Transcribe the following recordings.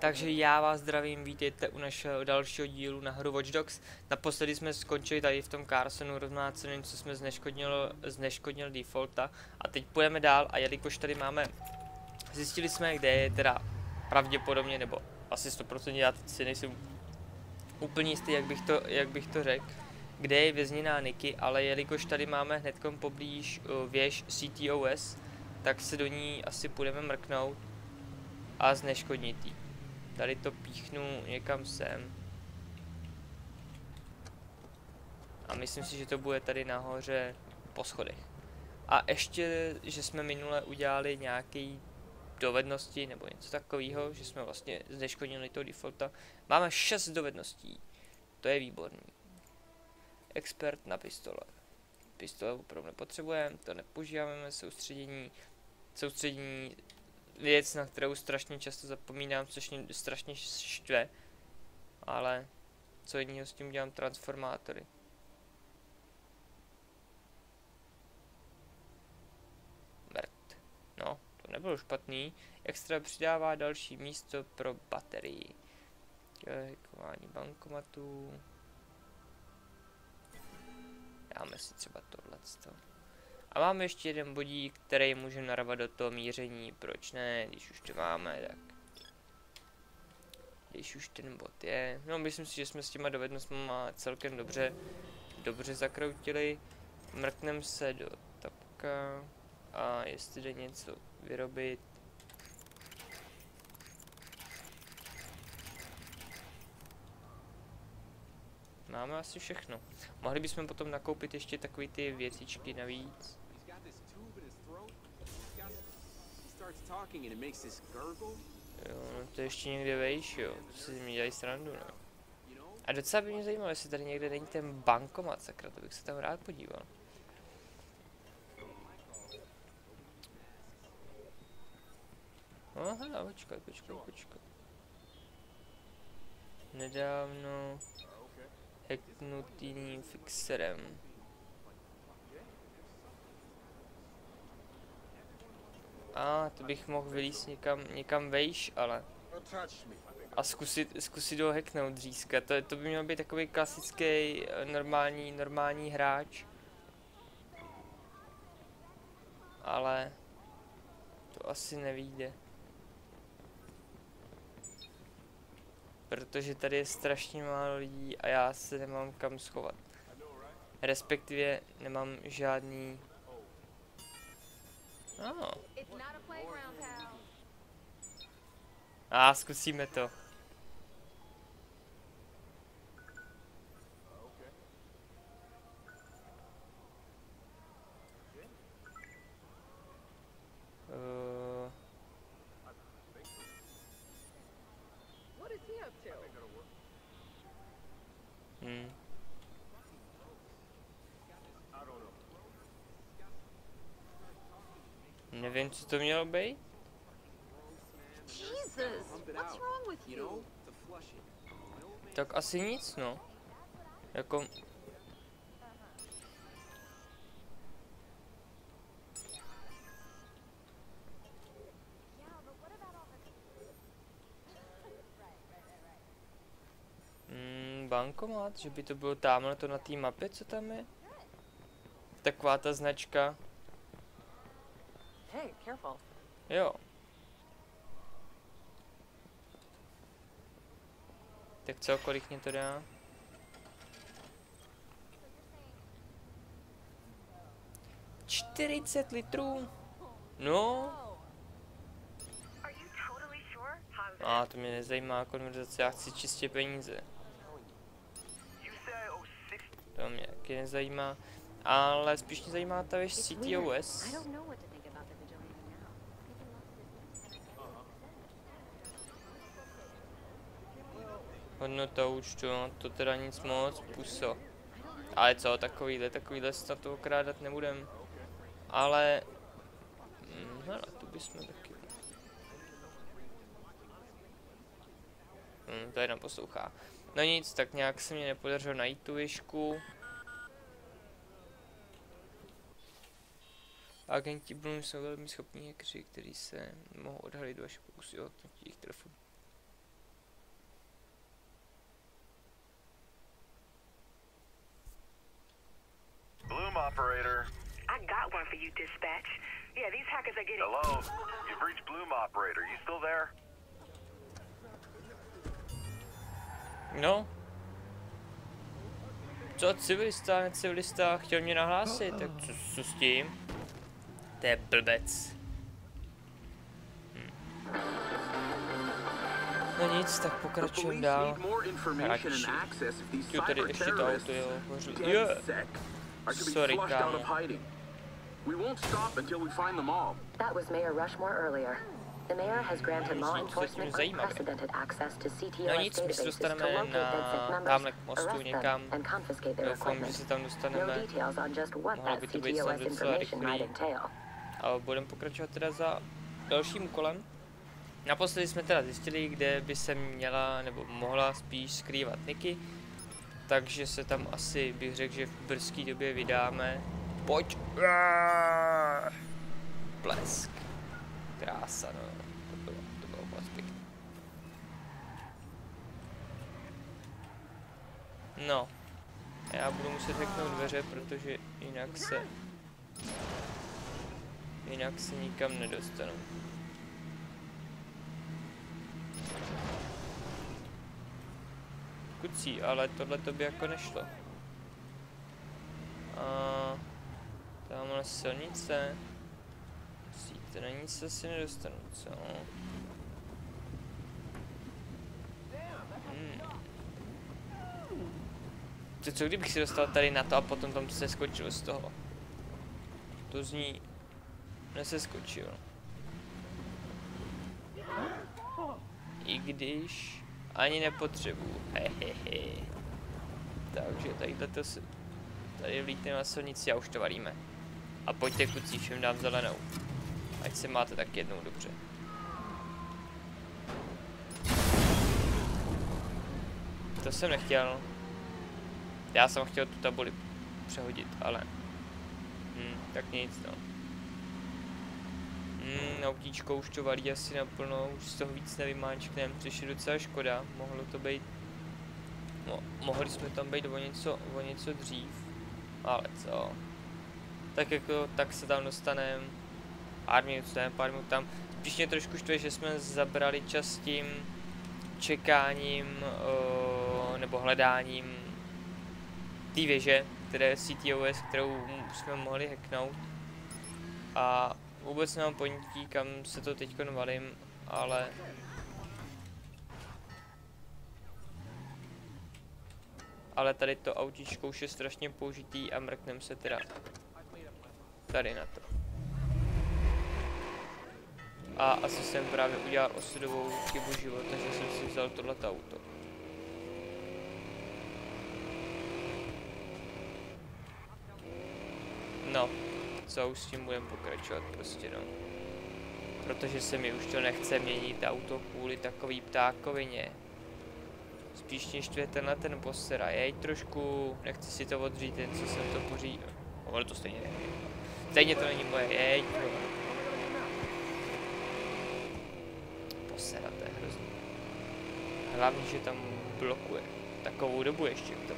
Takže já vás zdravím, vítejte u našeho dalšího dílu na hru Watch Dogs. Naposledy jsme skončili tady v tom Carsonu rozmáceným, co jsme zneškodnil defaulta. A teď půjdeme dál a jelikož tady máme, zjistili jsme, kde je teda pravděpodobně, nebo asi 100%, já teď si nejsem úplně jistý, jak bych to řekl, kde je vězněná Nikki, ale jelikož tady máme hnedkom poblíž věž CTOS, tak se do ní asi půjdeme mrknout a zneškodnit jí. Tady to píchnu někam sem. A myslím si, že to bude tady nahoře po schodech. A ještě, že jsme minule udělali nějaké dovednosti nebo něco takového, že jsme vlastně zneškodnili toho defaulta. Máme 6 dovedností. To je výborný. Expert na pistole. Pistole opravdu nepotřebujeme, to nepoužíváme, soustředění věc, na kterou strašně často zapomínám, což mě strašně štve. Ale co jiného s tím dělám? Transformátory. Mrt. No, to nebylo špatný. Extra přidává další místo pro baterii. Hackování bankomatů. Dáme si třeba tohleto. A máme ještě jeden bodík, který můžeme narvat do toho míření. Proč ne, když už to máme, tak. Když už ten bod je. No, myslím si, že jsme s těma dovednostmi celkem dobře zakroutili. Mrkneme se do tapka. A jestli jde něco vyrobit. Máme asi všechno. Mohli bychom potom nakoupit ještě takové ty věcičky navíc. Jo, no to ještě někde vejš, jo. To si mi dělají srandu, no. A docela by mě zajímalo, jestli tady někde není ten bankomat, sakra, to bych se tam rád podíval. Aha, počkej. Nedávno hacknutým fixerem. To bych mohl vylíst někam vejš, ale. A zkusit ho hacknout dříska. To by měl být takový klasický normální hráč. Ale to asi nevyjde. Protože tady je strašně málo lidí a já se nemám kam schovat. Respektive nemám žádný. Zkusíme to. Nevím, co to mělo být. Tak asi nic, no. Jako. Bankomat, že by to bylo tamhle to na té mapě, co tam je? Taková ta značka. Hey, careful. Jo. Tak co, kolik mě to dá? 40 litrů. No. To mě nezajímá konverzace, já chci čistě peníze. To mě taky nezajímá. Ale spíš mě zajímá ta věž CTOS. Hodnota účtu, no, to teda nic moc, puso. Ale co, takovýhle snad to okrádat nebudem. Ale. Hele, tu bychom taky. To jenom poslouchá. No nic, tak nějak se mě nepodařilo najít tu věžku. Agenti Bloom jsou velmi schopní hackeři, kteří se mohou odhalit vaše pokusy o odnutí jejich telefonu. operator. I got one for you, dispatch. Yeah, these hackers are getting... Hello? You've reached Bloom operator. You still there? No. Co, civilista, necivilista, chtěl mě nahlásit, tak co s tím? To je blbec. No nic, tak pokračujeme dál. Radši. Jo, tady ještě to auto, jo. Sorry, kámo. We won't stop until we find them all. That was Mayor Rushmore earlier. The mayor has granted law enforcement unprecedented access to CTOS databases to locate DedSec members, arrest them, and confiscate their equipment. No details on just what that CTOS information might entail. A budeme pokračovat teda za dalším úkolem. Naposledy jsme teda zjistili, kde by se měla nebo mohla spíš skrývat Nikki. Takže se tam asi bych řekl, že v brzké době vydáme. Pojď! Blesk. Krása, no. To bylo moc pěkný. No. Já budu muset řeknout dveře, protože jinak se nikam nedostanu. Kucí, ale tohle to by jako nešlo. A tamhle silnice. To na nic se asi nedostanu, co? To co kdybych si dostal tady na to a potom tam se skočil z toho? To zní... Neseskočil. I když... Ani nepotřebuju. Hehehe. Takže tadyhle to se... Tady vlítneme na silnici a už to varíme. A pojďte kucí, všem dám zelenou. Ať se máte tak jednou dobře. To jsem nechtěl. Já jsem chtěl tu tabuli přehodit, ale... tak nic, no. Autíčko už to valí asi naplno, už z toho víc nevymáčknem, což je docela škoda. Mohlo to být... No, mohli jsme tam být o něco dřív. Ale co? Tak jako, tak se tam dostaneme. Pár minut tam. Spíš mě trošku štve, že jsme zabrali čas tím čekáním nebo hledáním té věže, které je CTOS, kterou jsme mohli hacknout. A vůbec nemám ponětí, kam se to teďko valím, ale tady to autíčko už je strašně použitý a mrknem se teda tady na to. A asi jsem právě udělal osudovou chybu života, že jsem si vzal tohleto auto. No, co už s tím budeme pokračovat prostě, no. Protože se mi už to nechce měnit auto kvůli takový ptákovině. Spíš mě štve tenhle ten posera, jej trošku, nechci si to odřít, jen co jsem to pořídil. Ale to stejně nevím. Stejně to není moje, jej. Posera, to je hrozný. Hlavně, že tam blokuje. Takovou dobu ještě k tomu.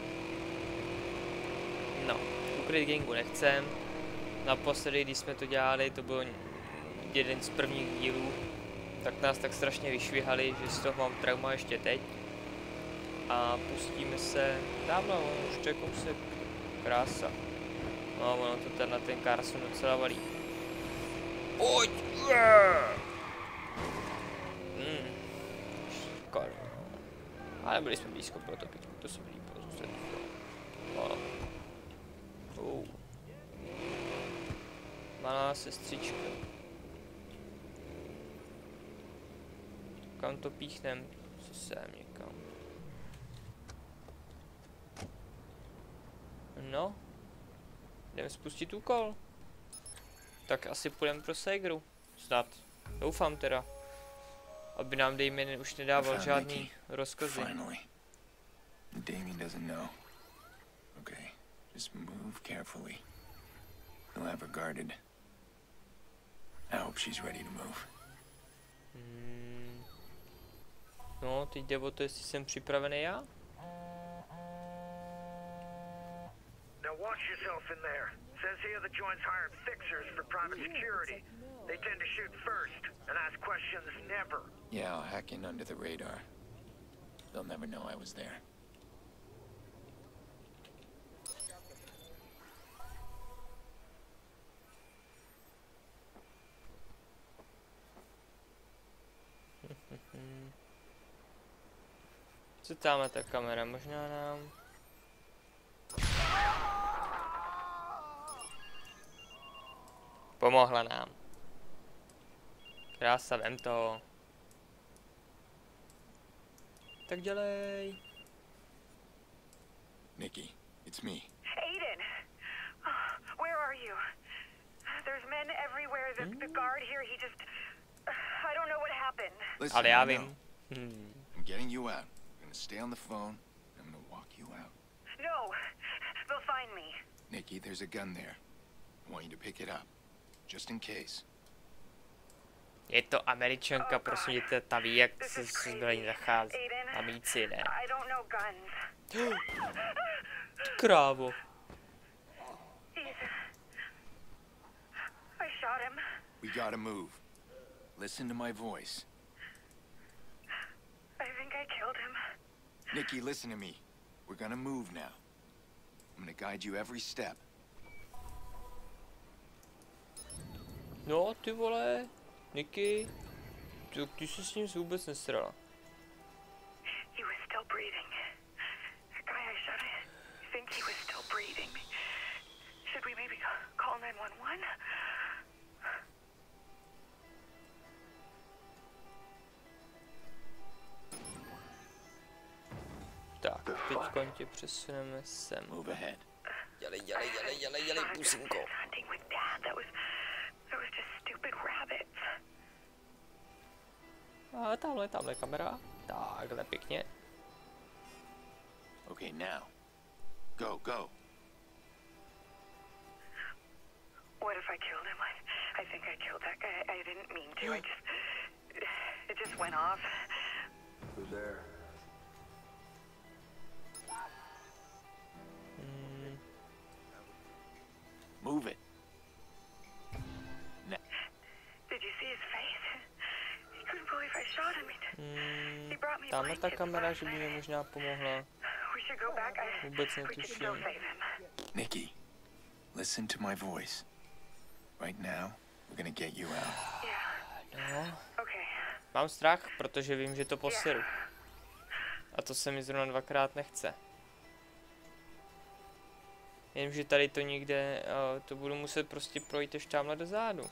No, ukryt gangu nechcem. Naposledy, když jsme to dělali, to byl jeden z prvních dílů, tak nás tak strašně vyšvihali, že z toho mám trauma ještě teď. A pustíme se, tamhle, už to je kousek, krása. No, ono to tady na ten Carson docela valí. Pojď! Škoda. Ale byli jsme blízko pro to se mi líbilo, zůstat to. Malá sestřička. Kam to píchnem? Co sem někam. No. Jdeme spustit úkol. Tak asi půjdeme pro Segru. Snad. Doufám teda. Aby nám Damien už nedával žádný rozkazy. Damien doesn't know. Okay, just move carefully. We'll have her guarded. I hope she's ready to move. No, teď jde o to, jestli jsem připravený já. Now watch yourself in there. Says here the joint's hired fixers for private security. They tend to shoot first and ask questions never. Yeah, I'll hack in under the radar. They'll never know I was there. Co tamhle ta kamera? Možná nám... Pomohla nám. Krása, vem to. Tak dělej. Nikki, it's me. Aiden! Where are you? There's men everywhere. The guard here, he just... I don't know what happened. Listen, Ale já I know. vím. I'm getting you out. I'm gonna stay on the phone. I'm gonna walk you out. No, they'll find me. Nikki, there's a gun there. I want you to pick it up. Just in case. Je to Američanka, prosím tě, ta ví, jak se s zbraní zachází. A mít si jde. I don't know guns. Krávo. I shot him. We gotta move. Listen to my voice. I think I killed him. Nikki, listen to me. We're gonna move now. I'm gonna guide you every step. No, ty vole. Nikki. Ty se s ním vůbec nesrala. He was still breathing. The guy I shot, I think he was still breathing. Should we maybe call 911? Tak, teďkon tě přesuneme sem. Move ahead. Dělej, pusinko. Hunting with Dad. That was just stupid rabbits. A tamhle kamera. Takhle pěkně. Okay, now. Go, go. What if I killed him? I think I killed that guy. I didn't mean to. It just went off. Who's there? Move it. Did you see his face? He couldn't believe I shot him. He brought me Tamhle ta blankets. kamera, že by mi možná pomohla. We should go back. Vůbec We should go netuším. save him. Nikki, listen to my voice. Right now, we're gonna get you out. Yeah. No, Okay. mám strach, protože vím, že to poseru. A to se mi zrovna dvakrát nechce. Jenomže tady to někde, to budu muset prostě projít ještě tamhle do zádu.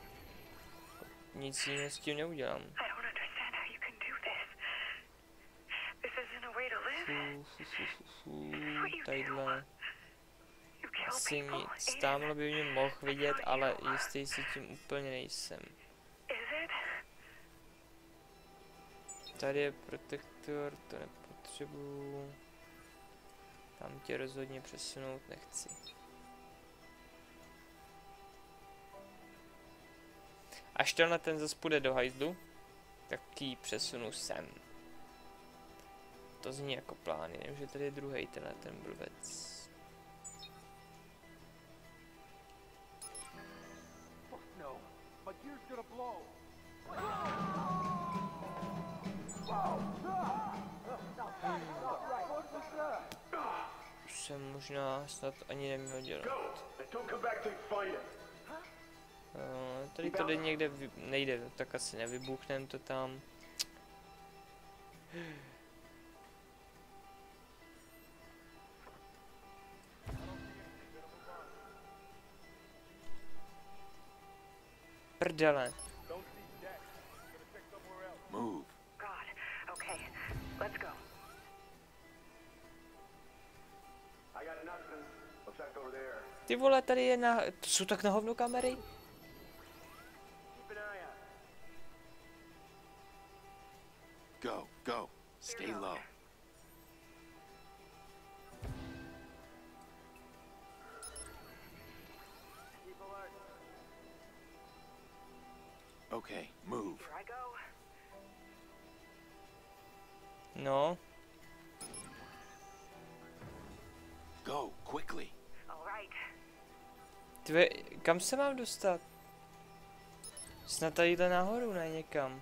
Nic jiného s tím neudělám. I don't understand how you can do this. This isn't a way to live. Tadyhle. You kill Asi people. nic. Tamhle by mě mohl vidět, ale jistý si tím úplně nejsem. Is it? Tady je protektor, to nepotřebuju. Tam tě rozhodně přesunout nechci. Až tenhle ten zas půjde do hajzlu, tak ji přesunu sem. To zní jako plán, jenomže tady je druhej tenhle ten blbec. No, my gear's gonna blow. Už jsem možná snad ani neměl dělat. Tady to jde někde, nejde, tak asi nevybuchnem to tam. Prdele. Move. God. Okay. Let's go. Ty vole, tady je na... To jsou tak na hovno kamery? Go, go. Stay low. Okay, move. Here I go. No, Go, quickly. Tve, kam se mám dostat? Snad tadyhle nahoru, ne někam.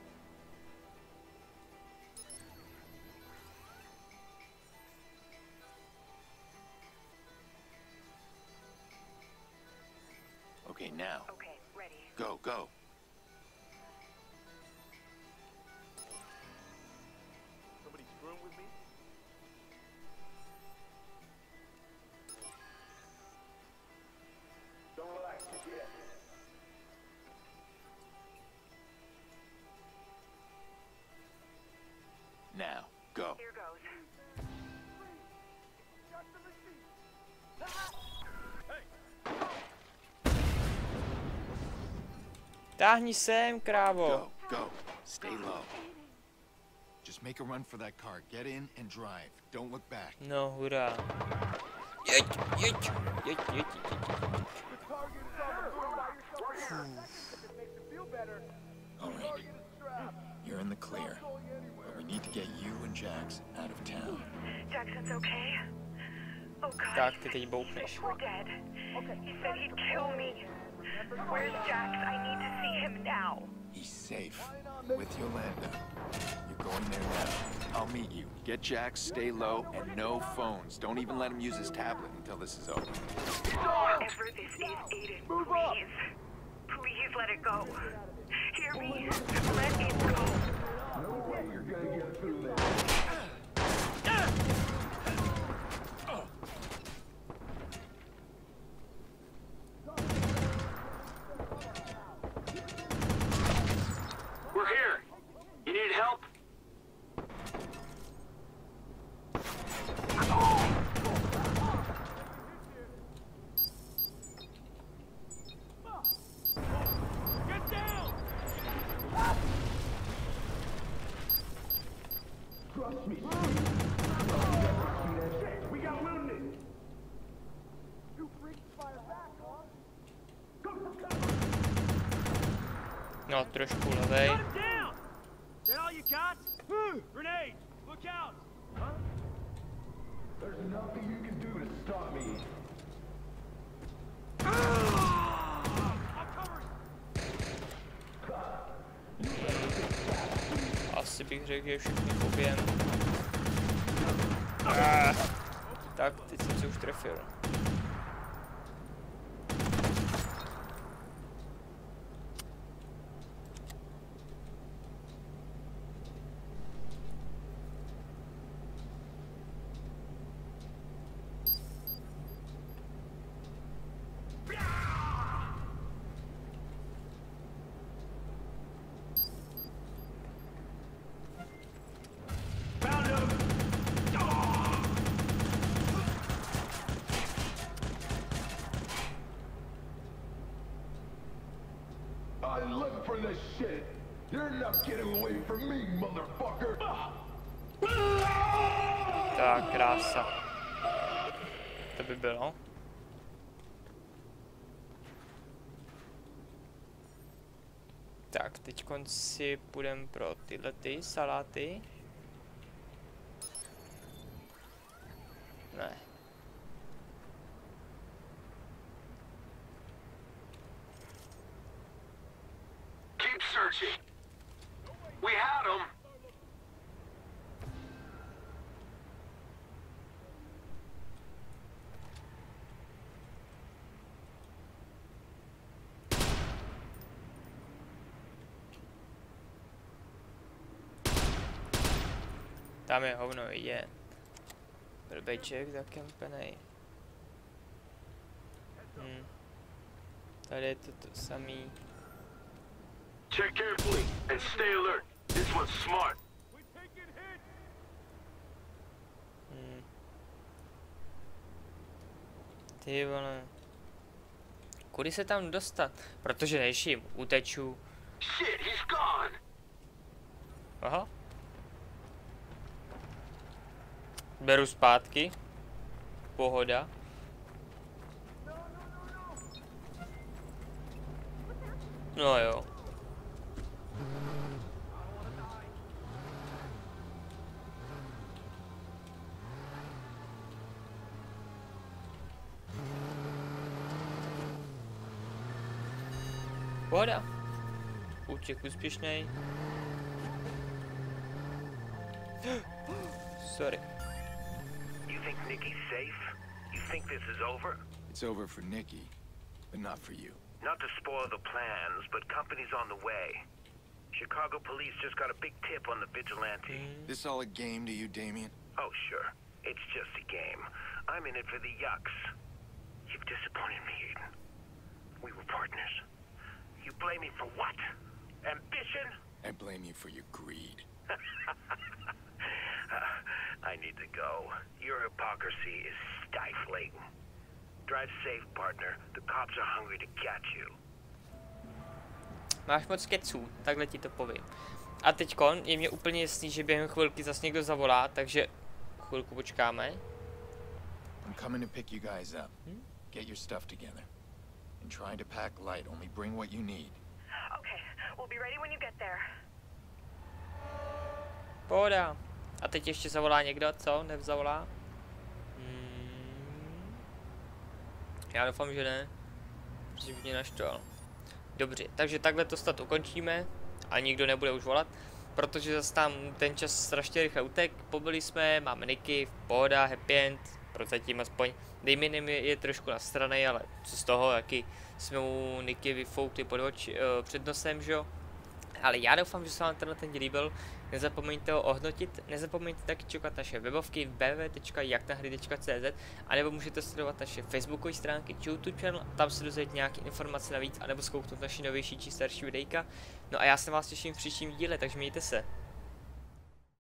Okay, now. Okay, ready. Go, go. Somebody screwing with me? Don't relax just yet. Now, go. Here goes. Táhni sem, krávo. Go, go. Stay low. Just make a run for that car. Get in and drive. Don't look back. No, hurá. Jeď, jeď, jeď, jeď, jeď. All right. You're in the clear. But we need to get you and Jax out of town. Jackson's okay? Oh God. Tak, ty teď boupneš. We're dead. He said he'd kill me. Where's Jax? I need to see him now. He's safe. With Yolanda. You're going there now. I'll meet you. Get Jax, stay low, and no phones. Don't even let him use his tablet until this is over. Whatever this is, Aiden, please. Please let it go. Hear me? Let it go. No way you're gonna get through that. We're here. You need help? Get down! Trust me. We got wounded. You freaks fire back, huh? No, trošku levej. Shut him down! That all you got? Grenade! Look out! Huh? There's nothing you can do to stop me. Asi bych řekl, že všichni pobijem. Tak, teď jsem se už trefil. Found him! I live for this shit! You're not getting away from me, motherfucker! Tak, krása. To by bylo. Tak, teď si půjdem pro tyhle ty saláty. Ne. Keep searching. We had him. Tam je hovno vidět. Blbeček zakempenej. Tady je to samý. Check carefully and stay alert. This one's smart. Ty vole. Kudy se tam dostat? Protože než jim uteču. Shit, he's gone. Aha. Beru zpátky. Pohoda. No jo. Pohoda. Útěk úspěšný. Sorry. You think Nikki's safe? You think this is over? It's over for Nikki, but not for you. Not to spoil the plans, but company's on the way. Chicago police just got a big tip on the vigilante. This all a game to you, Damien? Oh, sure. It's just a game. I'm in it for the yucks. You've disappointed me, Aiden. We were partners. You blame me for what? Ambition? I blame you for your greed. I need to go. Your hypocrisy is stifling. Drive safe, partner. The cops are hungry to catch you. Máš moc keců, takhle ti to povím. A teďkon je mě úplně jasný, že během chvilky zase někdo zavolá, takže chvilku počkáme. I'm coming to pick you guys up. Get your stuff together. And try to pack light. Only bring what you need. Okay, we'll be ready when you get there. Pohoda. A teď ještě zavolá někdo, co? Nevzavolá? Já doufám, že ne. Protože by mě naštval. Dobře, takže takhle to snad ukončíme. A nikdo nebude už volat. Protože zase tam ten čas strašně rychle utek. Pobili jsme, máme Nicky, pohoda, happy end. Prozatím aspoň. Damien je trošku nasranej, ale co z toho, jaký jsme mu Nicky vyfoukli před nosem, že jo. Ale já doufám, že se vám ten díl líbil. Nezapomeňte ho ohodnotit, nezapomeňte taky čekat naše webovky www.jaknahry.cz a nebo můžete sledovat naše facebookové stránky či YouTube channel, tam se dozvědět nějaké informace navíc, anebo zkouknout naši novější či starší videjka. No a já se vás těším v příštím díle, takže mějte se.